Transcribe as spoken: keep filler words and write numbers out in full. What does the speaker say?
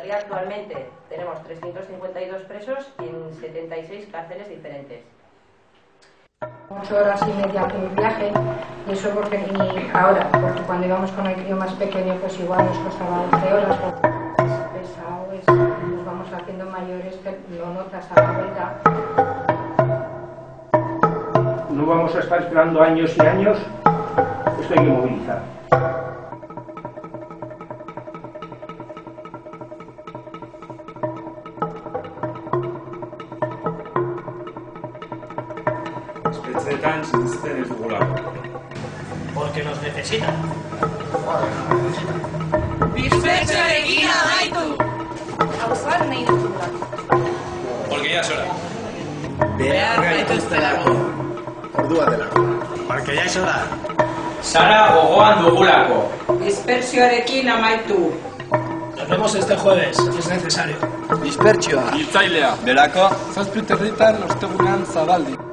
Herria actualmente tenemos trescientos cincuenta y dos presos en setenta y seis cárceles diferentes. Ocho horas y media que viaje, y eso porque ni ahora, porque cuando íbamos con el crío más pequeño pues igual nos costaba once horas. Es pesado, es, nos vamos haciendo mayores, lo notas a la vuelta. No vamos a estar esperando años y años, esto hay que movilizar. Espetxeetan sinisten ez dugulako. Porque nos necesitan. Bizpetxoekin amaitu! Auzoan nahi dugulako. Porque ya es hora. Behar gaituztelako. Ordua delako. Porque ya es hora. Sara gogoan dugulako. Dispersioarekin amaitu. Nos vemos este jueves, si es necesario. Dispertsioa. Hiltzailea. Delako. Zazpi territan ostegunean zabaldi.